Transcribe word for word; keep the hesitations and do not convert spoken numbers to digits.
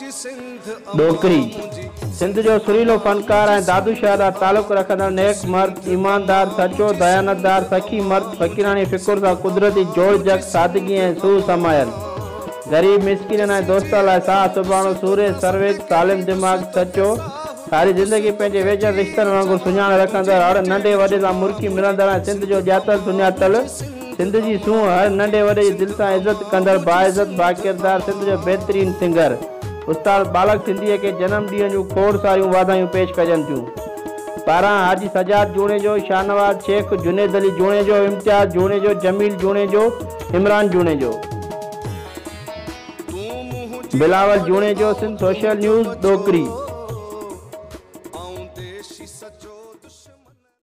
डोकरी सिंध जो सुरीलो फनकार ऐं दादू शाह दा तालुक़ रखंदड़ नेक मर्द, ईमानदार, सचो, दयानतदार, सखी मर्द, फ़क़ीरानी फ़िकुर सां कुदरती जोड़ जग, सादगी ऐं सूह समायल, गरीब मिसकिन ऐं दोस्तनि लाइ साह सुभाणे, सूरे सर्विस, सालिम दिमाग़, सचो, सारी ज़िंदगी पंहिंजे वेझर रिश्तनि वांगुरु सुञाण रखंदड़, हर नंढे वॾे सां मुर्की मिलंदड़ ऐं सिंध जो ॼातल सुञातल, सिंध जी सूंह, हर नंढे वॾे जी दिलि सां इज़त कंदड़, बाइज़त, बाकिरदार, सिंध जो बहितरीन सिंगर उस्ताद बालक सिंधीअ खे जनम ॾींहं जूं खोड़ सारियूं वाधायूं पेश कजनि थियूं। पारां हाजी सजाद जूणे जो, शाहनवाज शेख, जुनेद अली जूणे जो, इम्तियाज़ जूणे जो, जमील जूणे जो, इमरान जूणे जो, बिलावल जूणे जो। सिंध सोशल न्यूज़ डोकरी।